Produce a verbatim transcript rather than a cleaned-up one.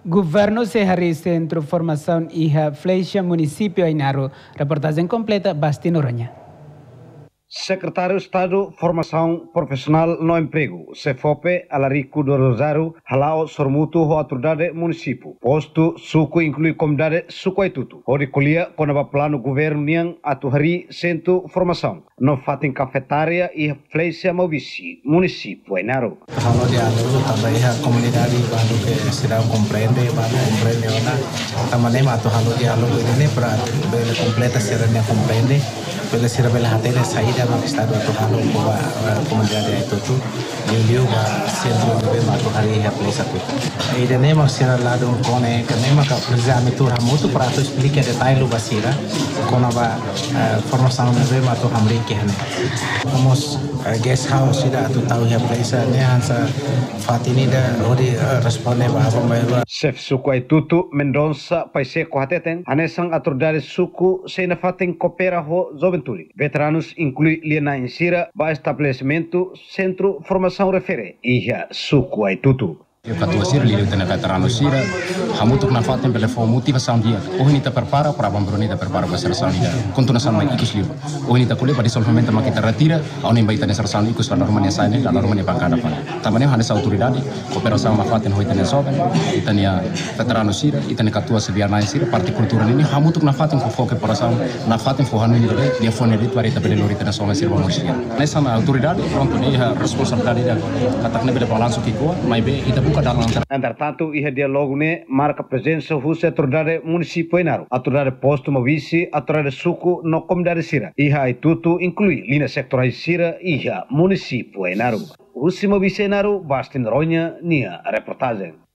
Governo Sehari Centro Formação Iha Flecha Município Ainaro. Reportagem completa Basti Noronha. Secretário de Estado Formação Profissional no Emprego, CEFOPE, Alarico do Rosário, Halao Sormuto, ho autoridade município. Posto suku inclui comunidade suku Aitutu. Hori kuliah konaba plano governo niang atu hari Centro Formação. No fatin cafetária e Flecha Mauvici, município Ainaro. Kalau dialog também a comunidade baru que será compreende, baru compreende ona. Também mas kalau dialog ini para bela completa será ne compreende. Bela será bela hatene saída no estado atu kalau a comunidade itu tu dia ba centro de bema atu hari a Flecha tu. Ida ne mas será lado kone que ne mas exame tu ramuto para tu explicar detalhe basira konaba formação de bema atu hamri Vamos guest house sudah tu tahu ya Flecha ni hansa Fatini dah hori responde bahwa bahwa Chef suku Aitutu Mendonça paise kohateten anesang autoridade suku sena fatin coopera ho joventuri. Veteranos inclui liena insira ba estabelecimento Centro Formação Refere iha suku Aitutu. Eu catua sira liu tena veterano sira hamutu na fatem pela fo motivação dia o hinita prepara para bambroni da prepara para seleção dia continuação mai ikus liu o hinita kule para desenvolvimento ma kita retira au nem baita nessa seleção ikus na normania saine na normania bancada pa também hanes autoridade cooperação ma fatem hoita na soben itania veterano sira itania catua sebiana sira parte cultura ini hamutu na fatem ko foque operação na fatem fo hanu ni dia fone dit para ita bele lorita na soben sira mo sira nessa autoridade pronto ni responsabilidade da katakne bele balanço kiko mai be ita Entretanto, iha dialogo ne marca presença husa autoridade município Ainaro, autoridade posto Mauvici, autoridade suku no comunidade sira. Iha Aitutu inclui linha sectorais sira iha município Ainaro. Husi Mauvici Ainaro, Basti Noronha, nia reportagem.